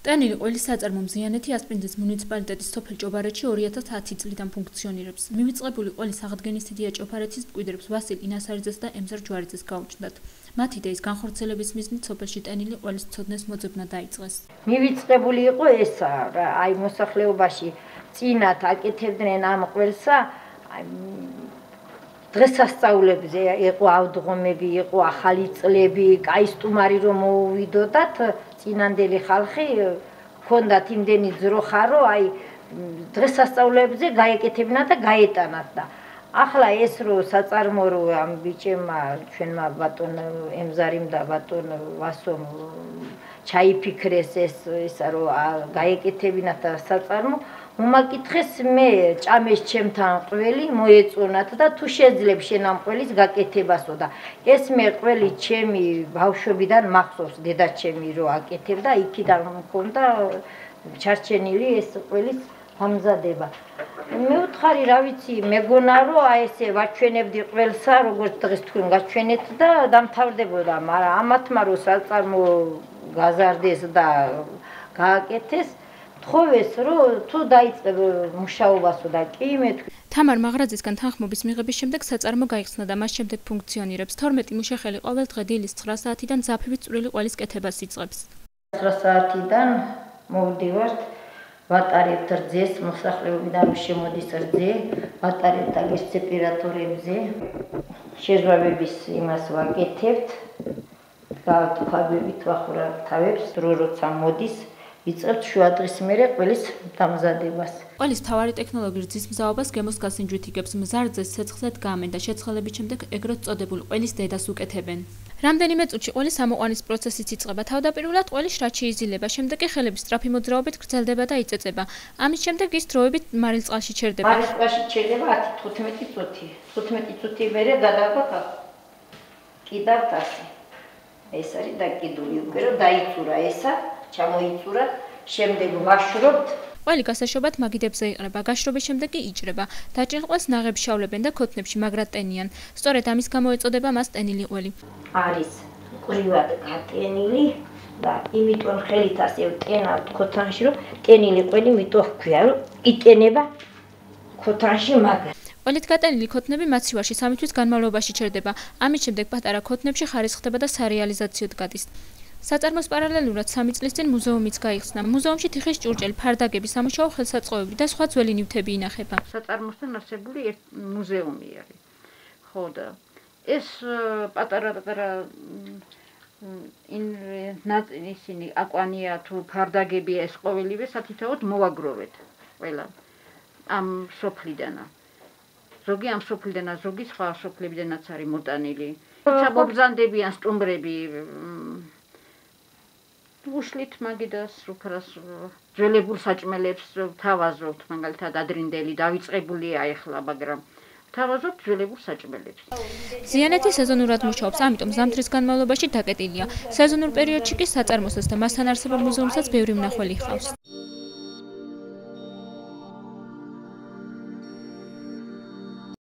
ტენილი ყველის საწარმო მზიანეთი ასპინძის მუნიციპალიტეტის სოფელ ჭობარეთში 2010 წლიდან ფუნქციონირებს. მივიწყებული ყველის აღდგენის იდეა ჭობარეთის მკვიდრებს ვასილ ინასარიძეს და ემზარ ჯვარიძეს გაუჩნდათ. მათ იდეის განხორციელების მიზნით სოფელში ტენილი ყველის ცოდნეს მოძებნა დაიწყეს. მივიწყებული იყო ესა რა, აი მოსახლეობაში წინათ აკეთებდნენ ამ ყველსა დღესასწაულებზე იყო ავდგომები, იყო ახალი წლები, კაი სტუმარი რომ მოუვიდოდათ, წინანდელი ხალხი ჰქონდათ იმდენი ძროხა, რომ აი დღესასწაულებზე გაეკეთებინათ და გაეტანათ და ახლა ეს რო საწარმო რო ამ ბიჭებმა ჩვენმა ბატონ ემზარიმ და ბატონ ვასომ ჩაიფიქრეს ესა რომ გაეკეთებინათ და საწარმო უმაკითხეს მე ჭამეს ჩემთან ყველი მოეწონათ და თუ შეძლებ შენ ამ ყველის გაკეთებასო და ეს მე ყველი ჩემი ბავშვობიდან მახსოვს დედაჩემი რო აკეთებდა იქიდან მქონდა ჩარჩენილი ეს ყველის ამზადება მე ვთხარი რა ვიცი მეგონა რომ აი ესე ვაჩვენებდი ყველსა როგორც დღეს თქვენ გაჩვენეთ და დამთავრდებოდა მაგრამ ამათმა რო საწარმო გაზარდეს და გააკეთეს თხოვეს რომ თუ დაიწყებ მუშაობასო და კი მე თამარ მაღრაძისგან თანხმობის მიღების შემდეგ საწარმო გაიხსნა და მას შემდეგ ფუნქციონირებს. 12 მუშახელი ყოველ დღე დილის 9 საათიდან ძაფივით წვრილი ყველის კეთებას იწყებს. 9 საათიდან მოვდივართ ვატარებთ რძეს მოსახლეობიდან შემოდის რძე ვატარებთ აგეს ტემპერატურებზე შეჟვავების იმას ვაკეთებთ გავთქვაბებით ვახურავთ თავებს დრო როცა მოდის იწყებთ შუადღის მერე ყველის დამზადებას. ყველის მთავარი ტექნოლოგი რძის მზაობას გემოს გასინჯვით იგებს. მზარ რძეს ცეცხლზე დგამენ და შეცხლების შემდეგ ეგრეთ წოდებულ ყველის დედას უკეთებენ. რამდენიმე წუთში ყველის ამოყვანის პროცესიც იწყება. თავდაპირველად ყველი შრად შეიზილება, შემდეგ კი ხელების სწრაფი მოძრაობით გრძელდება და იწეწება. ამის შემდეგ ის დროებით მარილწყალში ჩერდება. მარილწყალში ჩერდება 10-15 წუთი. 15 წუთი მერე გადავდოთ კიდევ ასე. ეს არის დაკიდული უკვე რომ დაიწურა ესა ჩამოიწურა, შემდეგ ვაშრობთ. ყველი გასაშობად მაგიდებზე იყრება, გაშრობის შემდეგ კი იჭრება. დაჭრილ ყველს ნაღებს შავლებენ და ქოთნებში მაგრად ტენიან. სწორედ ამის გამო ეწოდება მას ტენილი ყველი. არის ყრივად გატენილი და იმიტომ ხელით ასე ვტენავთ ქოთანში, რომ ტენილი ყველი მიტო ჰქვია, რომ იტენება ქოთანში მაგრად. ყველით გატენილი ქოთნები მაცივარში 3 თვის განმავლობაში ჩერდება. ამის შემდეგ პატარა ქოთნებში ხარისხდება და სარეალიზაციოდ გადის. საწარმოს პარალელურად 3 წლის წინ მუზეუმიც გაიხსნა. მუზეუმში თიხის ჭურჭელი, ფარდაგები, სამუშაო ხელსაწყოები და სხვა ძველი ნივთები ინახება. საწარმოსთან არსებული მუზეუმი არის. ხო და ეს პატარა ისინი აკვანია თუ ფარდაგები ეს ყოველივე სათითაოდ მოვაგროვეთ ყველა ამ სოფლიდანა. ზოგი ამ სოფლიდანა, ზოგი სხვა სოფლებიდანაც არის მოტანილი. როცა მობრძანდებიან სტუმრები უშლით მაგიდას უფრას ძველებურ საჭმელებს თავაზობთ მაგალითად ადრინდელი დავიწყებულია ახლა მაგრამ თავაზობთ ძველებურ საჭმელებს. ზიანეთი სეზონურად მუშაობს, ამიტომ ზამთრის განმავლობაში დაკეტილია. სეზონურ პერიოდში კი საწარმოსას და მასთან არსებულ მუზეუმსაც ბევრი მნახველი ჰყავს.